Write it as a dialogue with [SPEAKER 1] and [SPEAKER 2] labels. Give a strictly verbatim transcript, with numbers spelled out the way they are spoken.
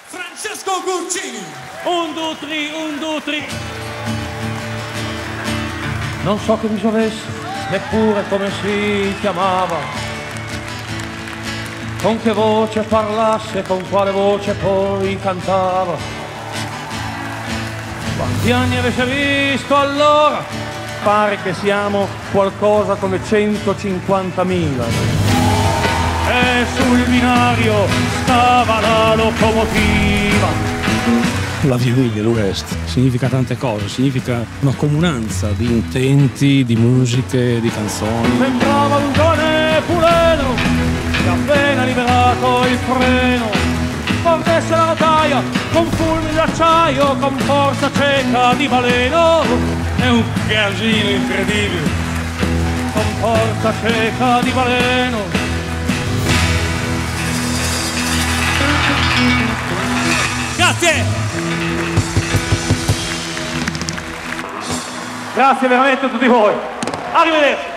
[SPEAKER 1] Francesco Guccini.
[SPEAKER 2] Un, due, tre, un, due, tre.
[SPEAKER 3] Non so che viso avesse, neppure come si chiamava, con che voce parlasse, con quale voce poi cantava. Quanti anni avesse visto allora? Pare che siamo qualcosa come centocinquantamila. E sul binario stava la locomotiva.
[SPEAKER 4] La Vie de l'Ouest significa tante cose, significa una comunanza di intenti, di musiche, di canzoni.
[SPEAKER 3] Sembrava un giovane puleno che ha appena liberato il freno, portesse la rotaia con fulmini d'acciaio, con forza cieca di baleno.
[SPEAKER 2] È un casino incredibile.
[SPEAKER 3] Con forza cieca di baleno.
[SPEAKER 2] Grazie!
[SPEAKER 3] Grazie veramente a tutti voi. Arrivederci.